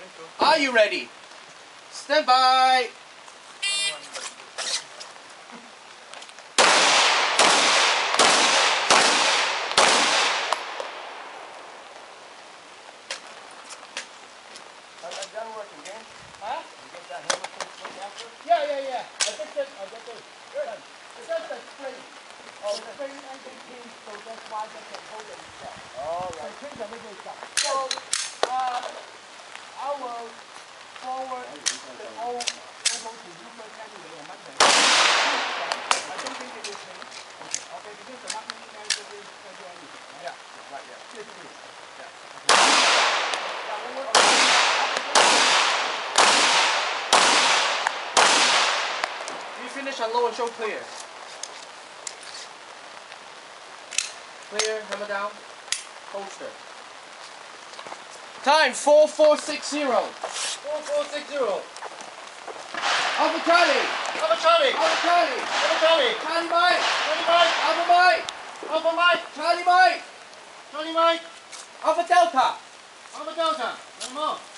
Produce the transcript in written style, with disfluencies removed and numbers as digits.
Are you ready? Stand by. Huh? Yeah. I fixed it. I got it. Good. It's just the spring. Oh, the spring engine pin, so that's why they can hold it itself. Oh, right. So change the middle stuff. So, I will forward the old able to use the anyway on Monday. I don't think it will change. Okay, because the marketing manager will tell you anything. Right? Yeah, right, yeah. Yes, please. Yeah. You finish unload and show clear. Clear, hammer down, holster. Time 4460. 4460. Alpha Charlie. Alpha Charlie. Alpha Charlie. Alpha Charlie. Charlie Mike. Charlie Mike. Alpha Mike. Alpha Mike. Charlie Mike. Charlie Mike. Alpha Delta. Alpha Delta. One more.